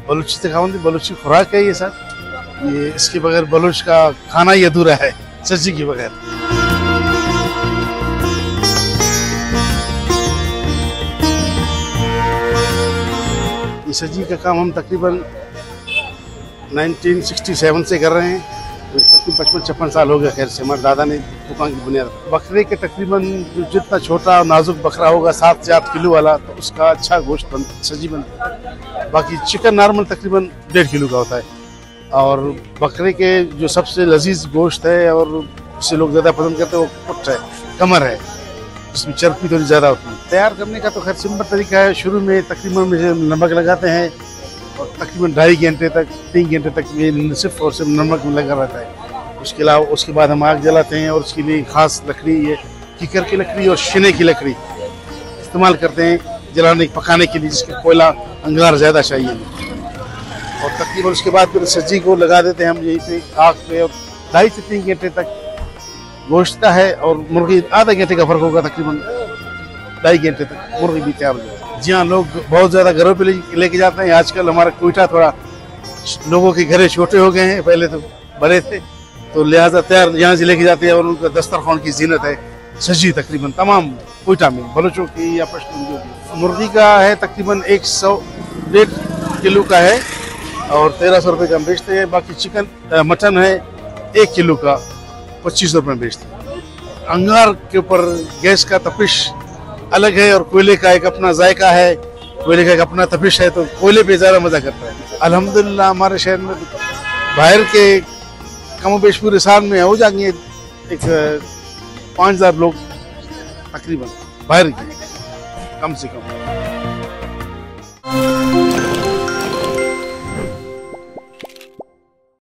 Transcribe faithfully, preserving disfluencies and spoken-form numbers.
बलूची तखावन बलूची खुराक है ये सर, ये इसके बगैर बलूच का खाना ही अधूरा है, सब्जी के बगैर। ये सब्जी का काम हम तकरीबन उन्नीस सौ सरसठ से कर रहे हैं, तकरीबन पचपन छप्पन साल हो गया। खैर से हमारे दादा ने दुकान की बुनियाद। बकरे के तकरीबन जो जितना छोटा और नाजुक बकरा होगा सात से आठ किलो वाला, तो उसका अच्छा गोश्त बन सब्जी बनता है। बाकी चिकन नॉर्मल तकरीबन डेढ़ किलो का होता है। और बकरे के जो सबसे लजीज गोश्त है और जिसे लोग ज़्यादा पसंद करते हैं वो पुट है, कमर है, इसमें चर्बी थोड़ी ज़्यादा होती है। तैयार करने का तो खैर सिंपल तरीका है। शुरू में तकरीबन में नमक लगाते हैं और तकरीबन ढाई घंटे तक तीन घंटे तक ये सिर्फ और सिर्फ नमक में लगा रहता है। उसके अलावा उसके बाद हम आग जलाते हैं और उसके लिए ख़ास लकड़ी, ये कीकर की लकड़ी और शिने की लकड़ी इस्तेमाल करते हैं जलाने पकाने के लिए, जिसके कोयला अंगार ज़्यादा चाहिए। और तकरीबन उसके बाद फिर सब्जी को लगा देते हैं हम यहीं पे आग पे, और ढाई से तीन घंटे तक गोश्त का है और मुर्गी आधा घंटे का फर्क होगा, तकरीबन ढाई घंटे तक मुर्गी भी तैयार हो जाती है। जी हाँ, लोग बहुत ज़्यादा घरों पे लेके जाते हैं। आजकल हमारा कोयटा थोड़ा लोगों के घरे छोटे हो गए हैं, पहले तो बड़े थे, तो लिहाजा तैयार यहाँ से लेके जाते हैं। और उनका दस्तरखान की जीनत है सब्जी तकरीबन तमाम कोयटा में, बलोचों की या पश्तून की। मुर्गी का है तकरीबन एक सौ डेढ़ किलो का है और तेरह सौ रुपये का हम बेचते हैं। बाकी चिकन मटन है एक किलो का पच्चीस रुपये में बेचते हैं। अंगार के ऊपर गैस का तपिश अलग है और कोयले का एक अपना जायका है, कोयले का एक अपना तपिश है, तो कोयले पे ज़्यादा मज़ा करता है। अल्हम्दुलिल्लाह हमारे शहर में बाहर के कम बेश पूरे साल में हो जाएंगे एक पाँच हज़ार लोग तकरीबन बाहर के, कम से कम।